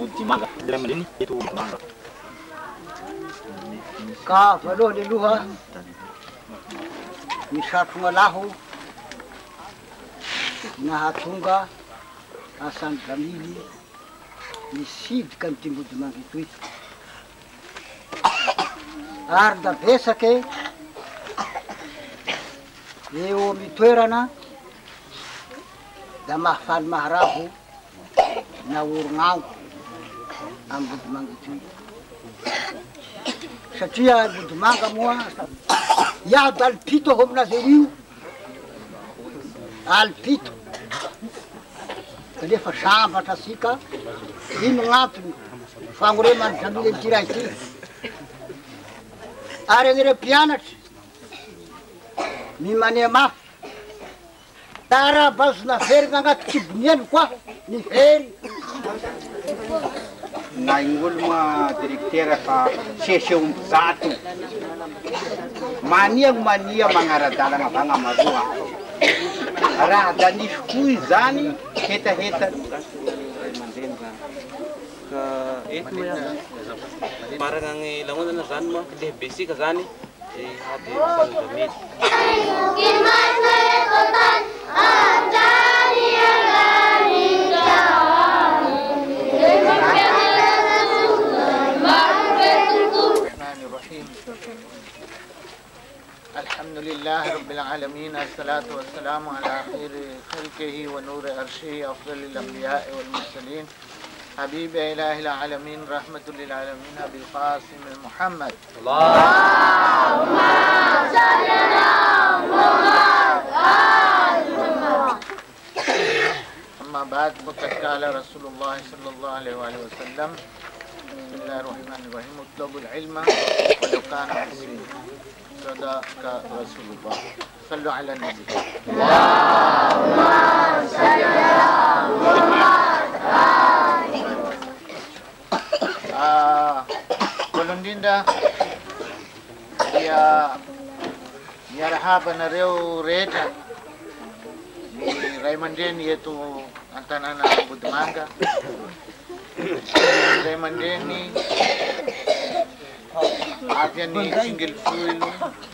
Budimanga. Ray aman-dreny eto Budimanga. Ka voalohany aloha misatrona laho nahatonga asany gamily misidika amity Budimanga etoy. Ary da besake eo amy toerana da mahafaly maharaho na orognao amy Budimanga etoy. Satria Budimanga moa iaho da alipito aho aminazy io, alipito kanefa sambatra asika ino gn'antony fagnoremany gamily ty raha ity. Ary an'ireo mpianatry mimania mafy tara-bazona very gn'agnaty kiboniany koa ny very. Na igny olo moa directeur fa seseo mpizato mania magnaradalagna vagnamaroa raha da nisy koy zany hetaheta ka eto moa ihany marana gny lanonana zany moa lehibe sika zany hady sangamely. الحمد لله رب العالمين الصلاة والسلام على خير خلقه ونور عرشه أفضل الأنبياء والمرسلين حبيب إله العالمين رحمة للعالمين أبي القاسم محمد. اللهم صل على محمد. أما بعد فقد قال رسول الله صلى الله عليه وآله وسلم بسم الله الرحمن الرحيم اطلبوا العلم ولو كان مسلم صدق رسول الله. صلوا على النبي. اللهم صل على Kolondinda dia miarahaba nareo rehetra ny ray aman-dreny eto an-tanàna Budimanga. Ray aman-dreny avy any Tsingelefolo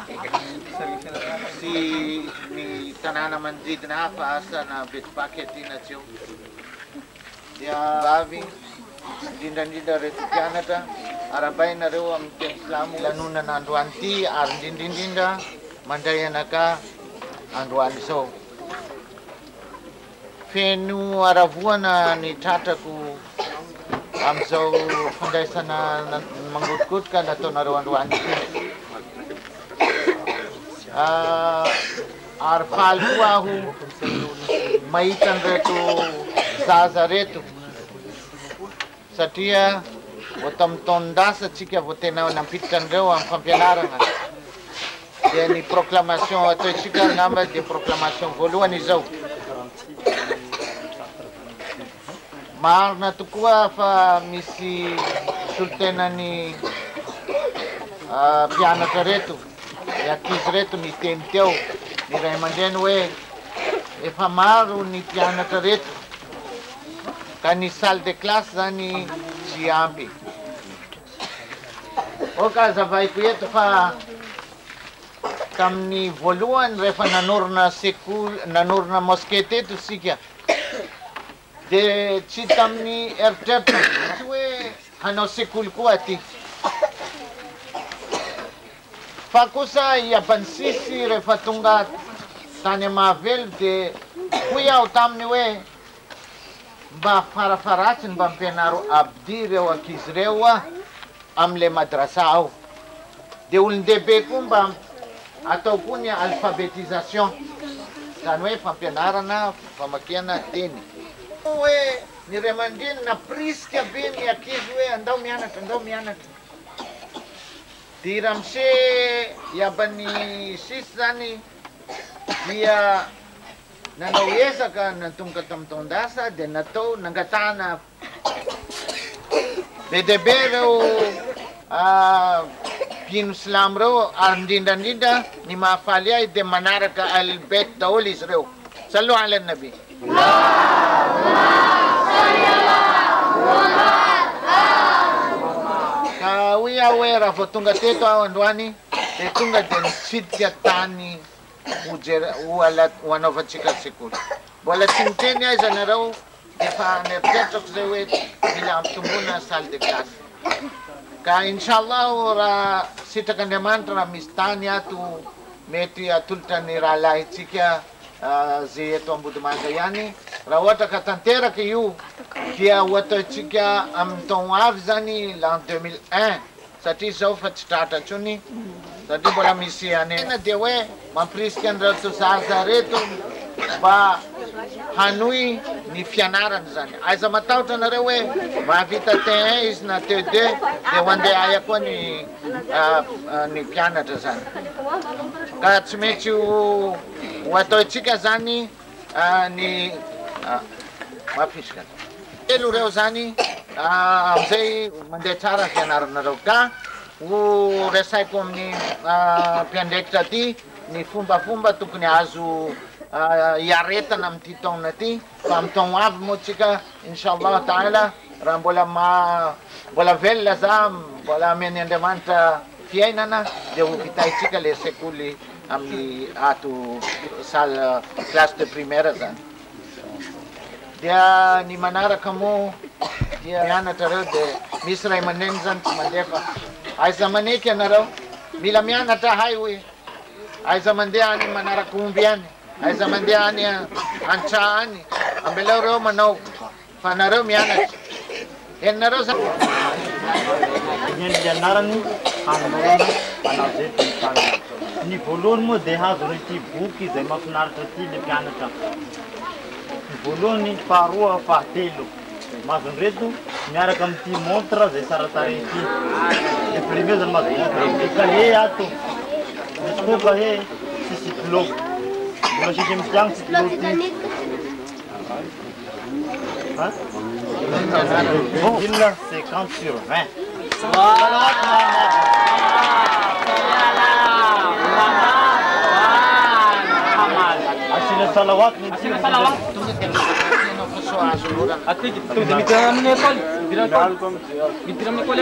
sy ny tanàna manodidina hafa asana Betpaky aty natseo. Dia vavy indrindrandrindra reto mpianatra arabainareo amin'ny teny Silamo lanonana androany ity ary indrindraindrindra mandray anaka androany izao. Feno aravoana ny tratrako amin'izao fandraisana mangodikotika nataonareo androany ity. Ary faly koa aho mahita an'ireto zaza reto satria vao tamin'ny taonindasa tsika vao tena nampiditra an'ireo amin'ny fampianarana. Dia ny proclamation ataontsika ngamba dia proclamation voalohany izao. Marina tokoa fa misy solotenany mpianatra reto, ny ankizy reto miteny teo ny ray aman-dreny hoe efa maro ny mpianatra reto ka ny salle de classe zany tsy ampy. Oka azavaiko eto fa tamin'ny voalohany rehefa nanorina sekoly, nanorina mosquée teto sika, de tsy tamin'ny eritreritra tsy hoe hanao sekoly koa aty. Fa kosa iabany sisy rehefa tonga tany Mahavelo de hoy aho taminy hoe mba farafaratsiny mba mpianaro abdi reo ankizy reo am'le madrasa ao. De olon-dehibe koa mba atao koa ny alphabetisation, zany hoe fampianarana famakiana teny. Hoe ny ray aman-dreny naprisika be ny ankizy hoe andao mianatra, andao mianatra. Dia ramse iaban'ny sisy zany dia nanao ezaka natonga tamin'ny taondasa dia natao nangatahana be dia be reo mpino silamo reo ary indrindrandrindra ny mahafaly ahy dia manaraka albet daholo izy reo. Sallu ala nabi. Rawi awe rafa tunga teto awandwani te tunga den sitya tani ualat wanova chika sikul. Bola tintenya zanarau defa ne petrok zewe bila tumbuna sal de klas. Ka inshallah ora sitakan demantra mistania tu meti atulta ni rala chikia zeto ambudumanga yani rawata katantera ke yu kia wata chikia am ton avzani l'an 2001 sati sofa stata chuni sati bola misiane na dewe ma priskan ratu sazaretu ba hanui ni fianaran zani aiza matauta na rewe ma vita te is na te de wande aya ko ni piana ta zani ka tmechu wato chika zani ni mafishkan elu reo zani amzei mandechara fianaran na roka u resai kom ni piandekta ti ni fumba tukuni azu yareta nam titong nati pam tong av mochika inshallah taala ram bola vella zam bola menende manta fiainana de upitai chika le sekuli amni atu sal class de primera zan dia ni manara kamu dia yana taro de misrai manenzan mandefa ai zamane ke naro milamiana ta highway ai zamande ani manara kumbiani ai zamande ani anchaani ambeloro mano fanaro miana enaro sa Yan janarani anmorana anaze tintana ni bolon mo deha zuriti buki zemaknar tati le pianata boloni parua fatelo mas un reto miara kamti montra ze saratari ki e primeiro mas e kahe ato desco kahe sisi blog bolo si kem jang si blog ti ha il 50 sur 20 salawat salawat ati tu demikian Nepal bilang Nepal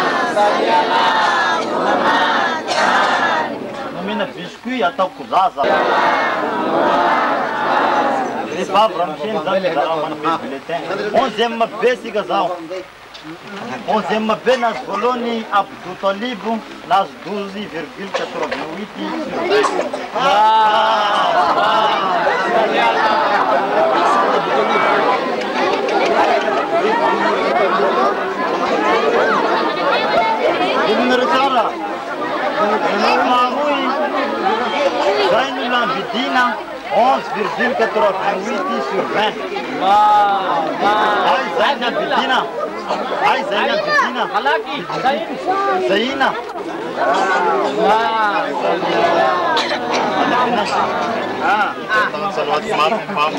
nomina biscuit atau kuzaza les pas vraiment onzième besi gazao onzième benas coloni Abdou Talib nas 11,88 sur 20. Ai Zainab Bidina. Ai Zainab Bidina. Halaki Zaina. Salawat smart pam.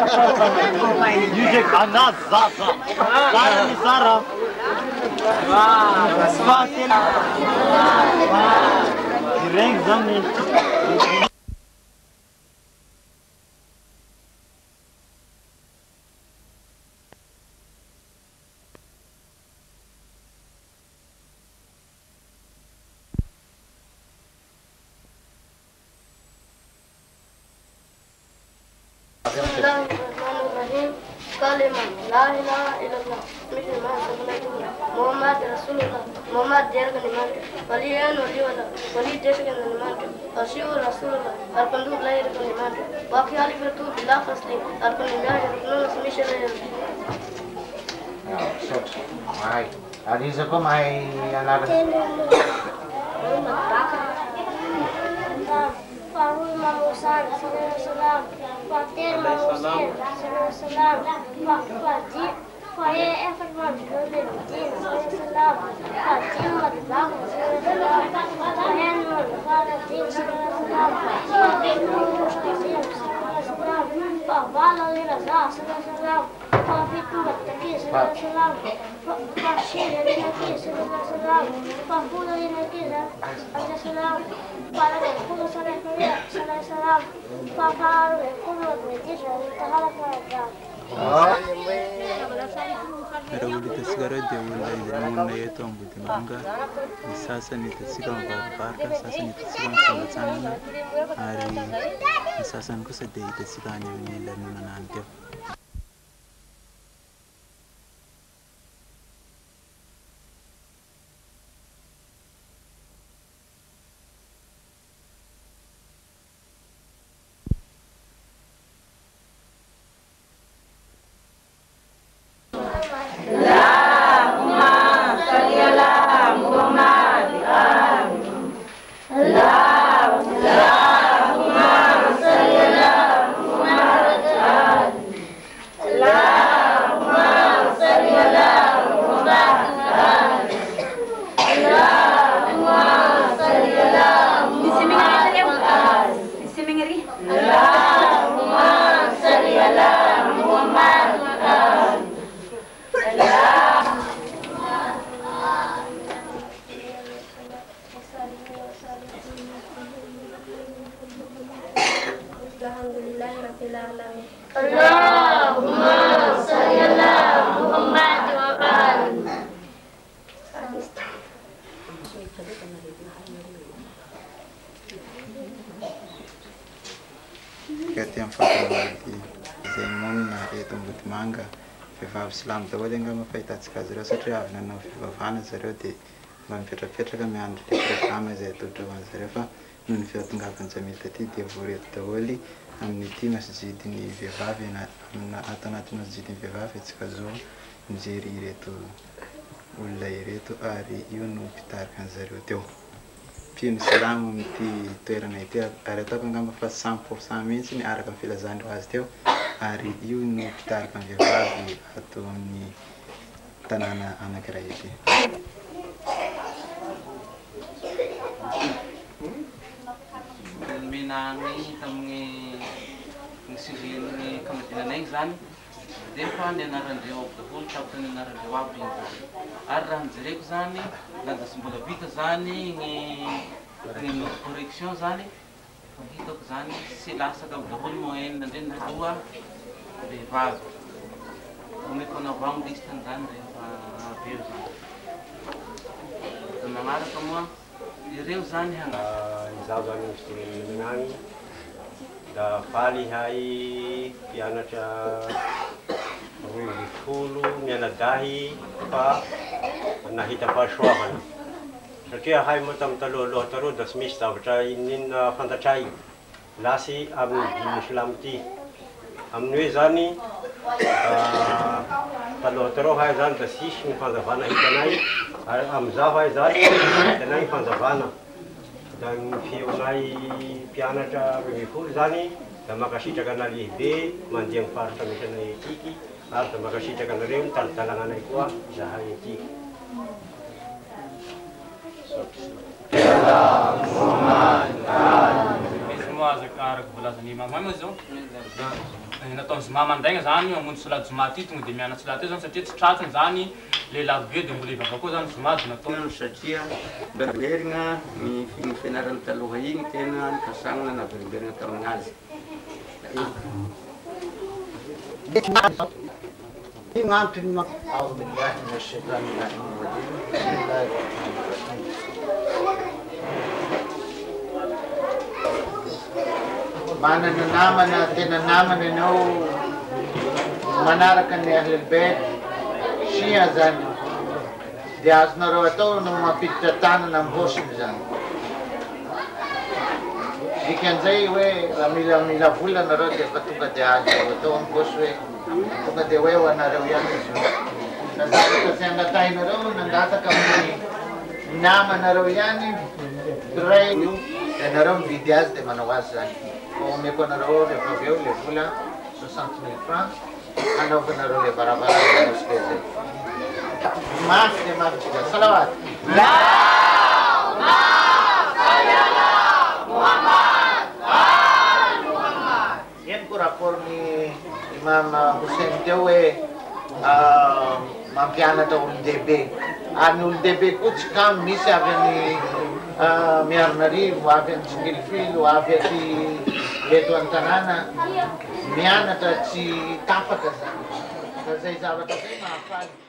Yujek Anas Zaza. Sara Sara. Svatin. Direng Zami. Bismillahirrahmanirrahim. Kalimat la ilaha illallah. Muhammad Rasulullah. Muhammad derga niman. Waliyan waliwala. Wali derga niman. Ashiu Rasulullah. Arpandu lahir ka niman. Baqi ali bertu billah fasli. Arpan nimya jarno smishala. Mai. Adi sako mai anak. Farul Mamusan, Salam, Fatir Mamusin, Salam, Fatir, Faye Efferman, Nuruddin, Salam, Fatim Madbag, Salam, Fayan Faradin, Salam, Salam, Fabala Raza, Salam, Fafitu Mataki, Salam, Fashir Naki, Salam, Fafula Naki, Salam, para el escudo sobre el salam, para el escudo de Tierra, raha itatsika reo dia olona izay monina eto Ambodimanga. Ny sasany itatsika mivarivaritra, sasany itatsika mitsangatsanana, ary ny sasany kosa dia itatsika any amin'ny lanonana any teo. Kati amin'ny fahatomboady izay monina eto Ambodimanga, vehivavy silamo daholo angamba fahitatsika azy ireo satria avy nanao fivavahana zareo dia mba mipetrapetraka miandry le programa izay atolotra ho azy ireo, fa noho ny fihatongavan'ny Jamila taty dia voareto daholo amin'ity masojidiny vehivavy ato anatin'ny masojidiny vehivavy antsika zao mijery ireto olona ireto, ary io no mpitarika an'zareo teo. Piano silamo amin'ity toerana ity, ary ataoko angamba fa 100% mihitsy ny araka amin'ny filazandreo azy teo, ary io no mpitarika ny vehivavy ato amin'ny tanàna anankiray ity. Minany tamin'ny sujet-ny kamadinanay zany dia fa ny anaran'ireo aby daholo tapaka ny anaran'ireo aby igny zany, ary raha mijereko zany na da sy mbola vita zany ny correction zany, fa hitako zany sy lasaka aby daholo moyenne ndreny roa vehivavy, omeko anavamo listany zany rehefa avy eo zany. Da magnaraka moa ireo zany izaho zany misy agny da faly hay mpianatra 20 mianadahy fa nahita fahasoavana, satria hay moa tamin'ny talohaloha taroa da tsy misy zavatra inona fantatray lasy amin'ny dimy silamo ity. Amin'ny hoe zany taloha taroa hay zany da sisy ny fanjavana hitanay, ary amin'izao hay zany hitanay ny fanjavana. Da ny feonay mpianatra 20 zany da makasitraka ana lehibe mandeha amin'ny faritra misy anay etiky, ary da makasitraka anareo ny talidalagnanay koa zahay etiky. Misy moa araky volazany mamay zao nataony zoma mandaigna zany mamonjy solady zoma ty tonga dia miana solady teo zany, satria tsy tratrony zany lehilahy be dia mbola ivava koa zany zomady nataony, satria veriberina ny fianarana taloha igny tena nikasagnana na veriberina taminazy. Manana namana, tena namana ianao manaraka ny Ahlelbeit Shia zany, dia azonareo atao no mampiditra tanana ambosiny zany. Dikan'izay hoe raha mila vola nareo dia efa tonga dia azo atao ambosy hoe tonga dia hoe ho anareo ihany izy io. Nazavatra izay angatahinareo nangataka amin'ny namanareo ihany ray io, dia nareo mividy azy dia manao azy zany. Omeko anareo rehefa avy eo le vola 60,000 francs anaovanareo le barabarana mosika zay. Mafy dia mafy dia salawat. Yan ko rapor ni Imam Hussein teo hoe mampianatra olon-dehibe. Any olon-dehibe koa tsy kamo misy avy any Miaronarivo, avy any Tsingilifilo, avy aty eto an-tanàna mianatra tsy tapaka zany fa zay zavatra zay mahafaly